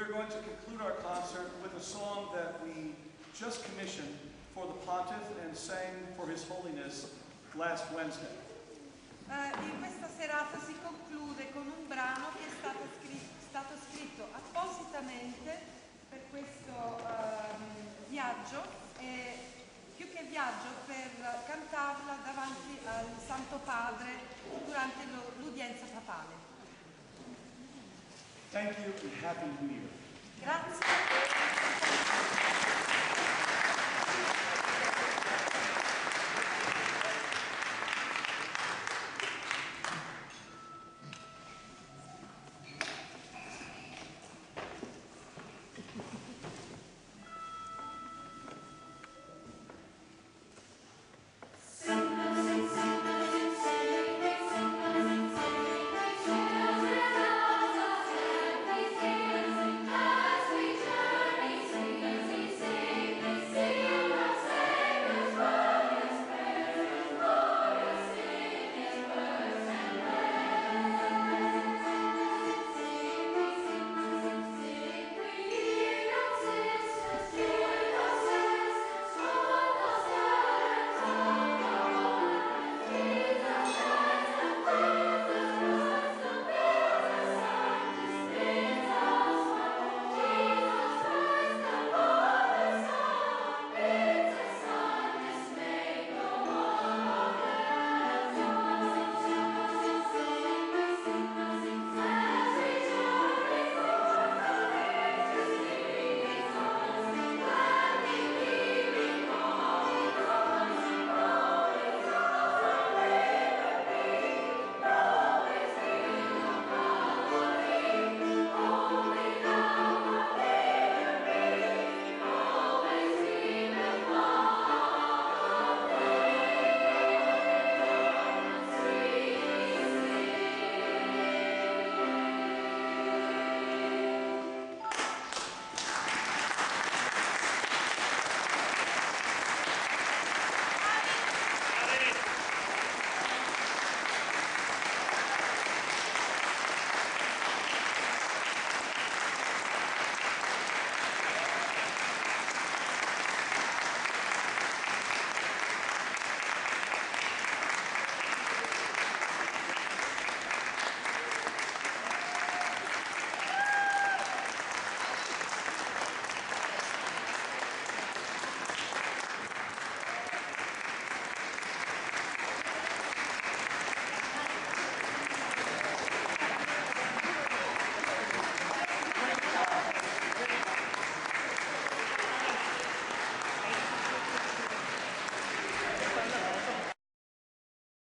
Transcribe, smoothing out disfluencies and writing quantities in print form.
we're going to conclude our concert with a song that we just commissioned for the Pontiff and sang for His Holiness last Wednesday. In questa serata si conclude con un brano che è stato scritto appositamente per questo viaggio, e più che viaggio per cantarla davanti al Santo Padre durante l'udienza papale. Thank you and Happy New Year. Grazie.